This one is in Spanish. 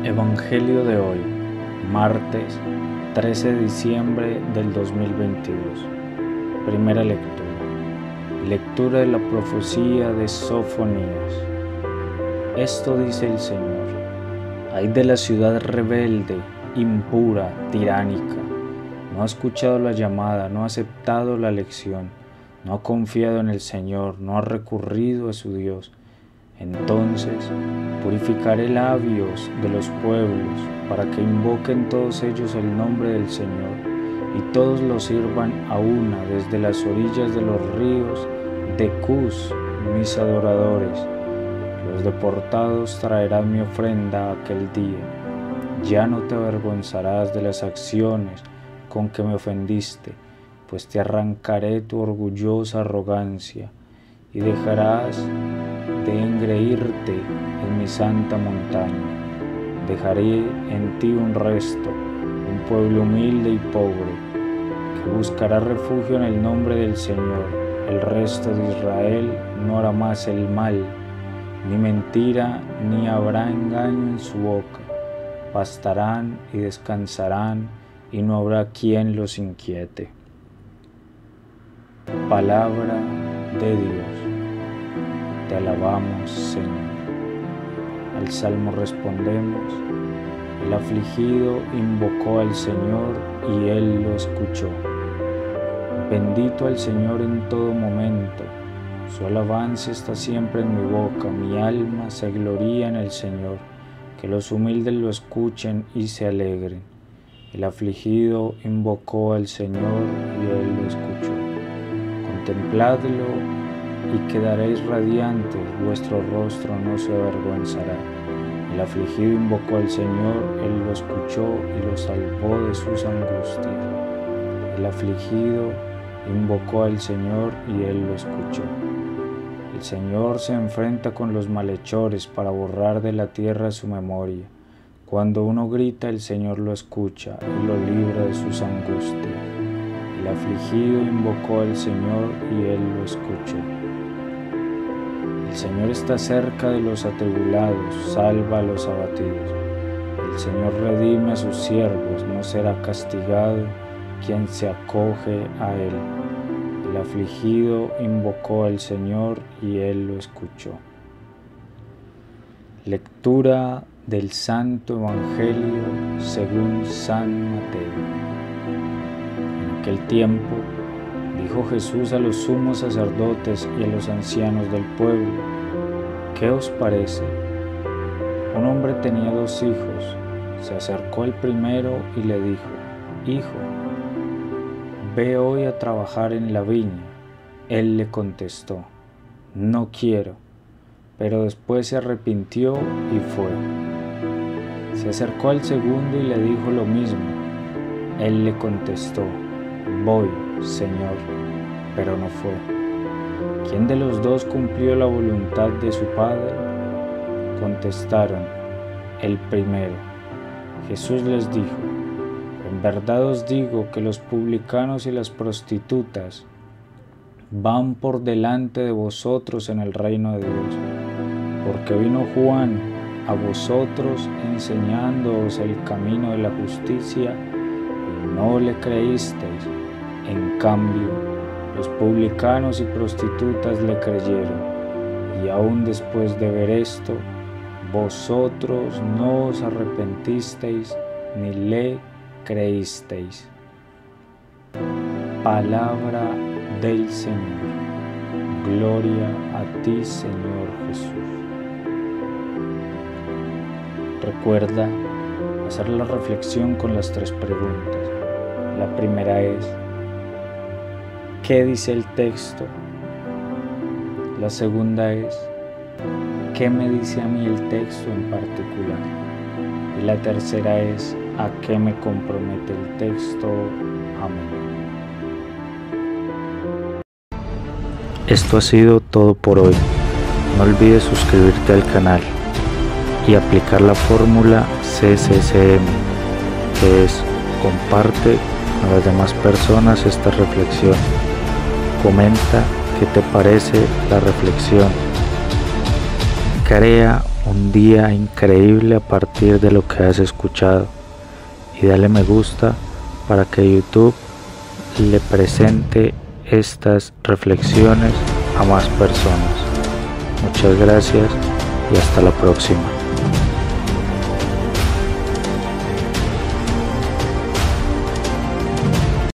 Evangelio de hoy, martes 13 de diciembre del 2022. Primera lectura. Lectura de la profecía de Sofonías. Esto dice el Señor: ay de la ciudad rebelde, impura, tiránica. No ha escuchado la llamada, no ha aceptado la lección, no ha confiado en el Señor, no ha recurrido a su Dios. Entonces purificaré labios de los pueblos, para que invoquen todos ellos el nombre del Señor, y todos lo sirvan a una desde las orillas de los ríos de Cus, mis adoradores. Los deportados traerán mi ofrenda aquel día. Ya no te avergonzarás de las acciones con que me ofendiste, pues te arrancaré tu orgullosa arrogancia, y dejarás de engreírte en mi santa montaña. Dejaré en ti un resto, un pueblo humilde y pobre, que buscará refugio en el nombre del Señor. El resto de Israel no hará más el mal, ni mentira, ni habrá engaño en su boca. Pastarán y descansarán, y no habrá quien los inquiete. Palabra de Dios. Te alabamos, Señor. Al salmo respondemos: el afligido invocó al Señor y Él lo escuchó. Bendito al Señor en todo momento, su alabanza está siempre en mi boca. Mi alma se gloría en el Señor, que los humildes lo escuchen y se alegren. El afligido invocó al Señor y Él lo escuchó. Contempladlo y quedaréis radiantes, vuestro rostro no se avergonzará. El afligido invocó al Señor, Él lo escuchó y lo salvó de sus angustias. El afligido invocó al Señor y Él lo escuchó. El Señor se enfrenta con los malhechores para borrar de la tierra su memoria. Cuando uno grita, el Señor lo escucha y lo libra de sus angustias. El afligido invocó al Señor y Él lo escuchó. El Señor está cerca de los atribulados, salva a los abatidos. El Señor redime a sus siervos, no será castigado quien se acoge a Él. El afligido invocó al Señor y Él lo escuchó. Lectura del Santo Evangelio según San Mateo. En aquel tiempo dijo Jesús a los sumos sacerdotes y a los ancianos del pueblo: ¿qué os parece? Un hombre tenía 2 hijos. Se acercó al primero y le dijo: Hijo, ve hoy a trabajar en la viña. Él le contestó: no quiero. Pero después se arrepintió y fue. Se acercó al segundo y le dijo lo mismo. Él le contestó: voy, Señor, pero no fue. ¿Quién de los 2 cumplió la voluntad de su padre? Contestaron: el primero. Jesús les dijo: en verdad os digo que los publicanos y las prostitutas van por delante de vosotros en el reino de Dios, porque vino Juan a vosotros enseñándoos el camino de la justicia y no le creísteis. En cambio, los publicanos y prostitutas le creyeron, y aún después de ver esto, vosotros no os arrepentisteis ni le creísteis. Palabra del Señor. Gloria a ti, Señor Jesús. Recuerda hacer la reflexión con las 3 preguntas. La primera es: ¿qué dice el texto? La segunda es: ¿qué me dice a mí el texto en particular? Y la tercera es: ¿a qué me compromete el texto? Amén. Esto ha sido todo por hoy. No olvides suscribirte al canal y aplicar la fórmula CCCM, que es: comparte a las demás personas esta reflexión. Comenta qué te parece la reflexión. Crea un día increíble a partir de lo que has escuchado y dale me gusta para que YouTube le presente estas reflexiones a más personas. Muchas gracias y hasta la próxima.